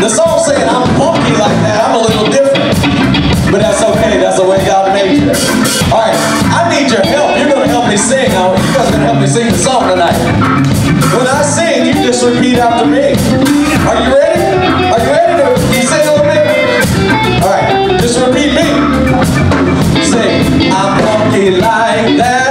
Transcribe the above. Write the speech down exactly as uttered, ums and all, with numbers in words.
The song's saying I'm funky like that. I'm a little different. But that's okay. That's the way God made you. Alright, I need your help. You're going to help me sing. Now, you guys are going to help me sing the song tonight. When I sing, you just repeat after me. Are you ready? Are you ready to you sing a little bit? Alright, just repeat me. Sing, I'm funky like that.